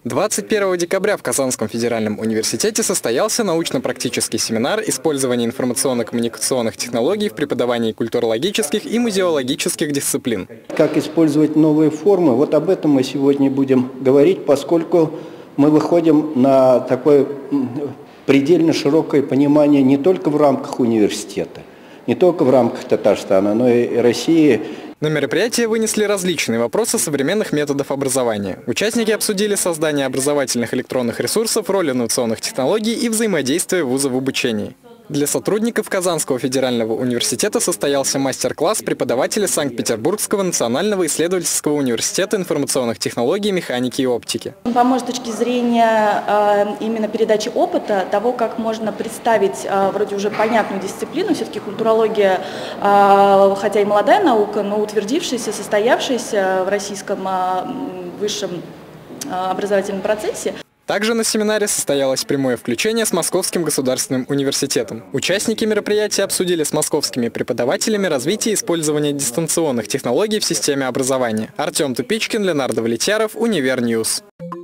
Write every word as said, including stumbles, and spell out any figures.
двадцать первого декабря в Казанском федеральном университете состоялся научно-практический семинар «Использование информационно-коммуникационных технологий в преподавании культурологических и музеологических дисциплин». Как использовать новые формы, вот об этом мы сегодня будем говорить, поскольку мы выходим на такое предельно широкое понимание не только в рамках университета, не только в рамках Татарстана, но и России. На мероприятие вынесли различные вопросы современных методов образования. Участники обсудили создание образовательных электронных ресурсов, роль инновационных технологий и взаимодействие вуза в обучении. Для сотрудников Казанского федерального университета состоялся мастер-класс преподавателя Санкт-Петербургского национального исследовательского университета информационных технологий, механики и оптики. Он поможет с точки зрения э, именно передачи опыта, того, как можно представить э, вроде уже понятную дисциплину, все-таки культурология, э, хотя и молодая наука, но утвердившаяся, состоявшаяся в российском э, высшем э, образовательном процессе. Также на семинаре состоялось прямое включение с Московским государственным университетом. Участники мероприятия обсудили с московскими преподавателями развитие и использование дистанционных технологий в системе образования. Артем Тупичкин, Леонардо Влетьяров, Универньюз.